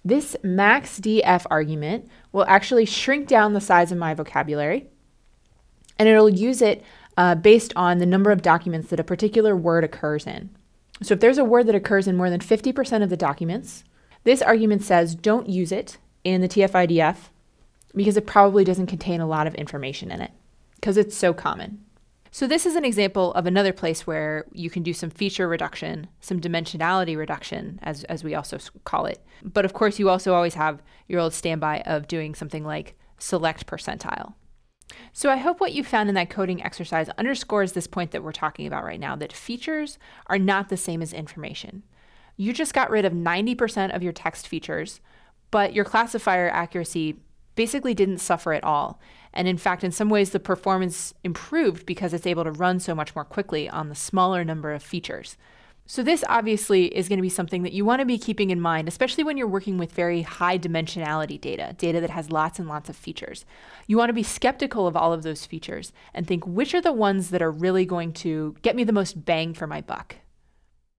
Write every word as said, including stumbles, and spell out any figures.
This maxdf argument will actually shrink down the size of my vocabulary, and it'll use it uh, based on the number of documents that a particular word occurs in. So if there's a word that occurs in more than fifty percent of the documents, this argument says don't use it in the TfIdf because it probably doesn't contain a lot of information in it because it's so common. So this is an example of another place where you can do some feature reduction, some dimensionality reduction, as, as we also call it. But of course, you also always have your old standby of doing something like select percentile. So I hope what you found in that coding exercise underscores this point that we're talking about right now, that features are not the same as information. You just got rid of ninety percent of your text features, but your classifier accuracy basically didn't suffer at all. And in fact, in some ways, the performance improved because it's able to run so much more quickly on the smaller number of features. So this obviously is going to be something that you want to be keeping in mind, especially when you're working with very high dimensionality data, data that has lots and lots of features. You want to be skeptical of all of those features and think, which are the ones that are really going to get me the most bang for my buck?